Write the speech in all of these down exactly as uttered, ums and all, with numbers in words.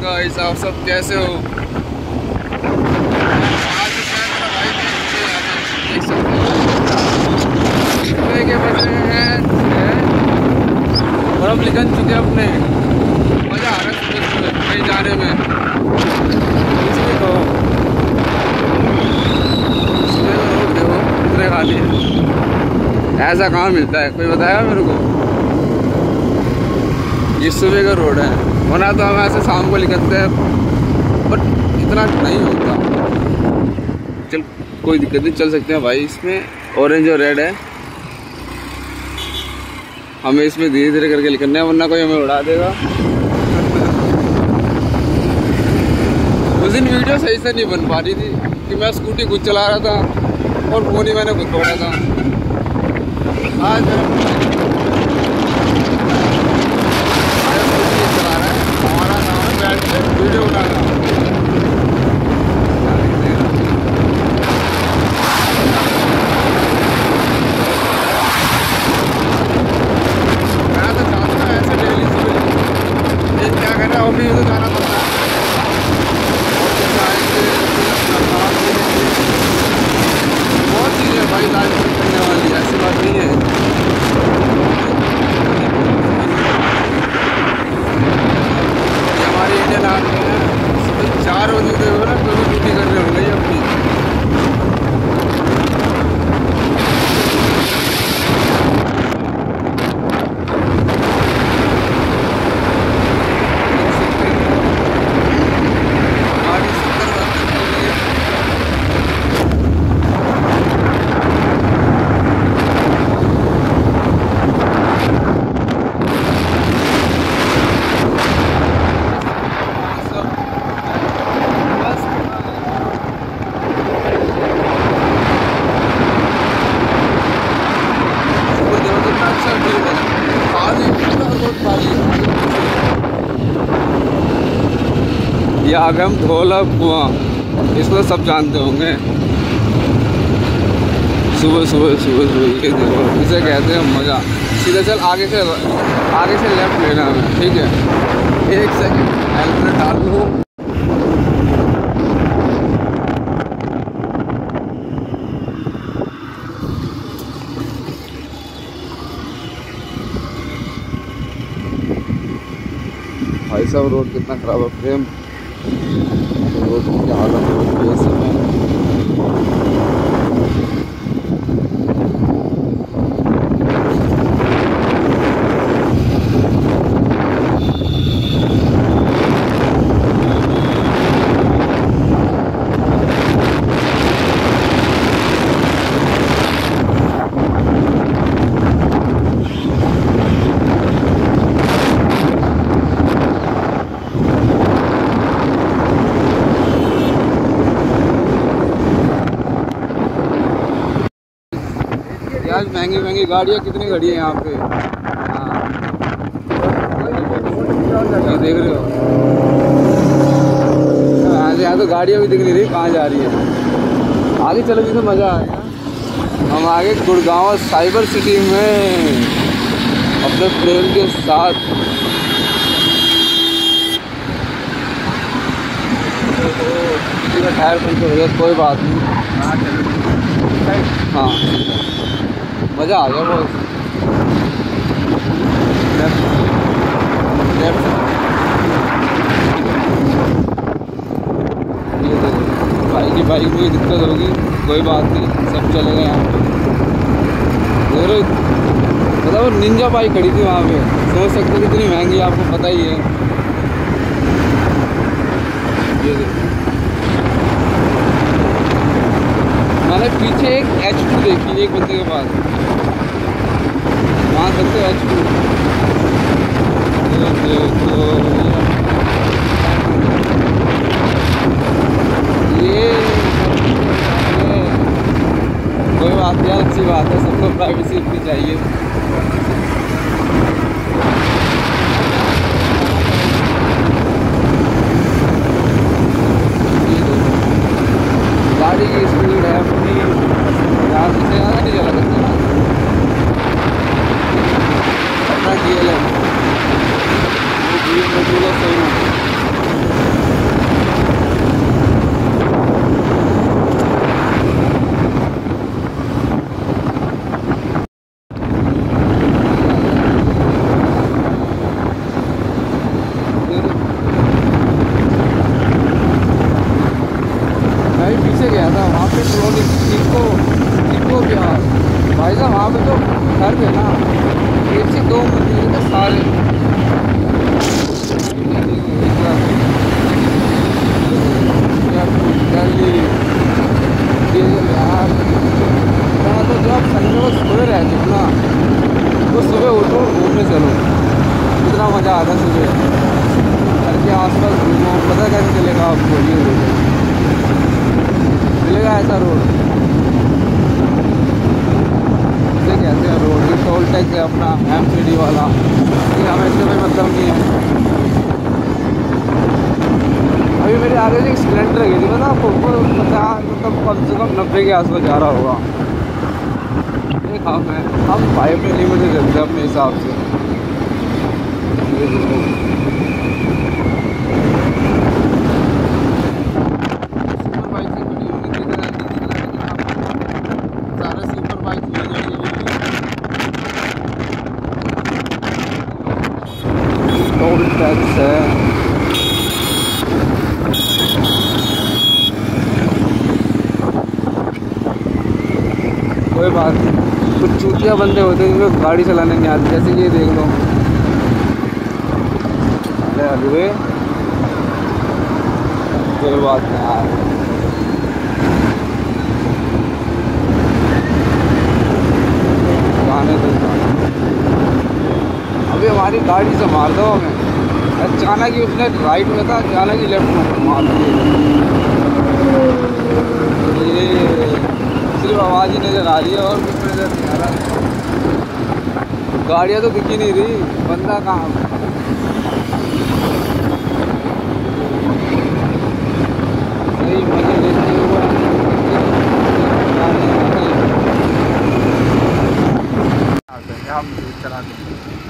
Guys, आप सब कैसे हो? आज मेरा भाई देख सकते के बज रहे हैं और हम निकल चुके हैं अपने। मज़ा आ रहा है सुबह सुबह कहीं जाने में। इसलिए तो सुबह में रोड देखो कितने खाली है। ऐसा कहाँ मिलता है, कोई बताया मेरे को? ये सुबह का रोड है, वरना तो हम ऐसे शाम को निकलते हैं, बट इतना नहीं होता। चल कोई दिक्कत नहीं, चल सकते हैं भाई। इसमें ऑरेंज और रेड है, हमें इसमें धीरे धीरे करके निकलना है, वरना कोई हमें उड़ा देगा। उस दिन वीडियो सही से नहीं बन पा रही थी कि मैं स्कूटी खुद चला रहा था और फोन ही मैंने खुद तोड़ा था। आज वीडियो बनाना मैं तो चाहता हूँ ऐसे डेली सुबह, लेकिन क्या करना है, ऑफिस तो जाना पड़ता है। बहुत चीज़ें भाई लाइफ में करने वाली, ऐसी बात नहीं है। हमारी इंडियन आर्मी है, चार बजे उठे हुए ना, कोई भी ड्यूटी कर रहे होंगे अपनी। ये आ गए हम धौला कुआं, इसको तो सब जानते होंगे। सुबह सुबह सुबह सुबह ये देखो, इसे कहते हैं मज़ा। सीधा चल, आगे से आगे से लेफ्ट लेना हमें, ठीक है? एक सेकंड हेलमेट डाल लूँ। भाई साहब रोड कितना ख़राब है प्रेम, रोड की हालत हो रही है इस समय। आज महंगी महंगी गाड़ियाँ कितनी खड़ी है यहाँ पे। हाँ ये देख रहे हो, आज यहाँ तो गाड़ियाँ भी दिख नहीं रही कहाँ जा रही है। आगे चलो भी तो मज़ा आएगा। हम आगे गुड़गांव साइबर सिटी में अपने प्रेम के साथ। किसी का टायर पंचर हो गया, कोई बात नहीं। हाँ मज़ा आ गया बहुत। ये देखो भाई की बाइक में दिक्कत होगी, कोई बात नहीं, सब चलेगा यहाँ पे। मतलब वो निंजा बाइक खड़ी थी वहाँ पे, सोच सकते हो कितनी महंगी, आपको पता ही है। ये देखो मैंने पीछे एक एच टू देखी एक बंदे के पास, वहाँ सकते एच टू। ये कोई बात नहीं, अच्छी बात है, सबको प्राइवेसी रखनी चाहिए। गाड़ी की स्पीड है अपनी, ज़्यादा से ज़्यादा नहीं चला सकते अपना जी एल है। रहा था सुबह, घर के आसपास घूमो, पता कैसे चलेगा आपको? ये देखो मिलेगा ऐसा रोड, ये कैसे है रोड? ये टोल टैक्स है अपना एम सी डी वाला, ये हमें इससे कोई मतलब नहीं है। अभी मेरे आगे से एक स्प्लेंडर गई थी, पता आपको? ऊपर पचास मतलब कम से कम नब्बे के आसपास जा रहा होगा। हम हैं, हम फाइव पे लिमिट से चलते हैं अपने हिसाब से। सुपर बाइक से खड़ी होगी, सारे सुपर बाइक टोल टैक्स है। कोई बात नहीं, कुछ चूतिया बंदे होते हैं जिनको गाड़ी चलाने नहीं आती, जैसे कि ये देख लो। अरे कोई बात नहीं यार, गाने तो अभी हमारी गाड़ी से मार दो हमें। अचानक ही उसने राइट में था, अचानक ही लेफ्ट में मार दिया। ये सिर्फ आवाज़ ही नज़र आ रही है और कुछ नज़र नहीं आ रहा। गाड़ियाँ तो दिखी नहीं रही, बंदा कहाँ? सही मजे लेते हुए हम चलाते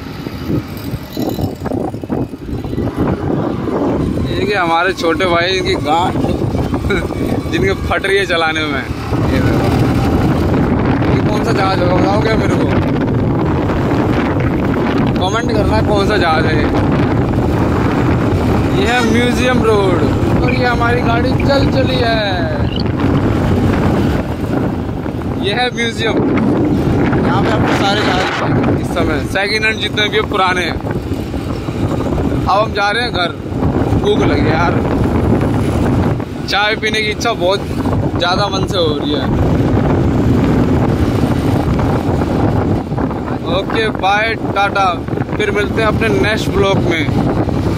ये कि हमारे छोटे भाई इनकी गांड जिनके फट रही है चलाने में। ये कौन सा जहाज होगा बताओ क्या मेरे को? कमेंट करना कौन सा जहाज है। ये है म्यूजियम रोड और ये हमारी गाड़ी चल चली है। ये है म्यूजियम, यहाँ पे आपको सारे जहाज इस समय सेकेंड हैंड जितने भी पुराने हैं। अब हम जा रहे हैं घर, भूख लगी यार, चाय पीने की इच्छा बहुत ज़्यादा मन से हो रही है। ओके बाय टाटा, फिर मिलते हैं अपने नेक्स्ट ब्लॉग में।